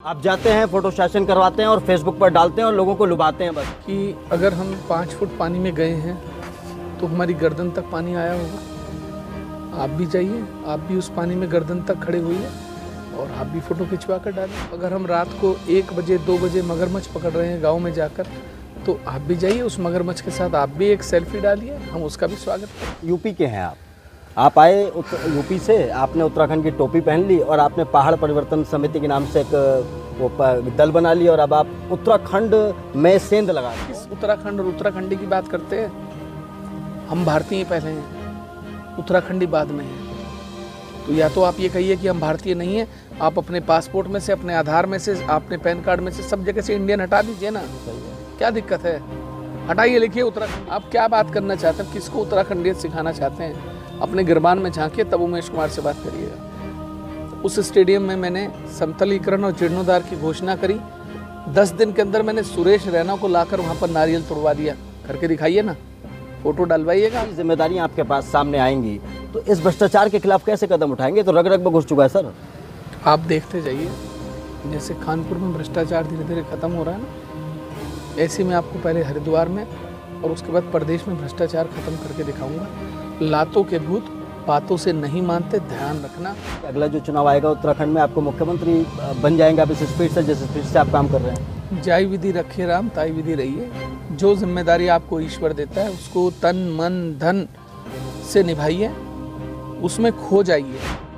आप जाते हैं, फोटो सेशन करवाते हैं और फेसबुक पर डालते हैं और लोगों को लुभाते हैं बस। कि अगर हम 5 फुट पानी में गए हैं तो हमारी गर्दन तक पानी आया होगा। आप भी जाइए, आप भी उस पानी में गर्दन तक खड़े होइए और आप भी फ़ोटो खिंचवा कर डालें। अगर हम रात को 1 बजे 2 बजे मगरमच्छ पकड़ रहे हैं गांव में जाकर, तो आप भी जाइए उस मगरमच्छ के साथ, आप भी एक सेल्फी डालिए, हम उसका भी स्वागत करें। यूपी के हैं आप आए यूपी से, आपने उत्तराखंड की टोपी पहन ली और आपने पहाड़ परिवर्तन समिति के नाम से एक दल बना ली और अब आप उत्तराखंड में सेंध लगा रहे हैं। किस उत्तराखंड और उत्तराखंडी की बात करते हैं? हम भारतीय पहले हैं, उत्तराखंडी बाद में हैं। तो या तो आप ये कहिए कि हम भारतीय नहीं हैं, आप अपने पासपोर्ट में से, अपने आधार में से, अपने पैन कार्ड में से सब जगह से इंडियन हटा दीजिए ना, क्या दिक्कत है? हटाइए, लिखिए उत्तराखंड। आप क्या बात करना चाहते हैं, किसको उत्तराखंडियत सिखाना चाहते हैं? अपने गिरबान में झांकिए, तब उमेश कुमार से बात करिएगा। उस स्टेडियम में मैंने समतलीकरण और जीर्णोद्धार की घोषणा करी। 10 दिन के अंदर मैंने सुरेश रैना को लाकर वहाँ पर नारियल तोड़वा दिया। करके दिखाइए ना, फोटो डलवाइएगा। जिम्मेदारियां आपके पास सामने आएंगी तो इस भ्रष्टाचार के खिलाफ कैसे कदम उठाएंगे? तो रग रग में घुस चुका है सर। आप देखते जाइए, जैसे कानपुर में भ्रष्टाचार धीरे धीरे खत्म हो रहा है ना, ऐसे में आपको पहले हरिद्वार में और उसके बाद प्रदेश में भ्रष्टाचार खत्म करके दिखाऊंगा। लातों के भूत बातों से नहीं मानते, ध्यान रखना। अगला जो चुनाव आएगा उत्तराखंड में आपको मुख्यमंत्री बन जाएंगे आप इस स्पीड से, जिस स्पीड से आप काम कर रहे हैं। जाई विधि रखे राम, ताई विधि रहिए। जो जिम्मेदारी आपको ईश्वर देता है उसको तन मन धन से निभाइए, उसमें खो जाइए।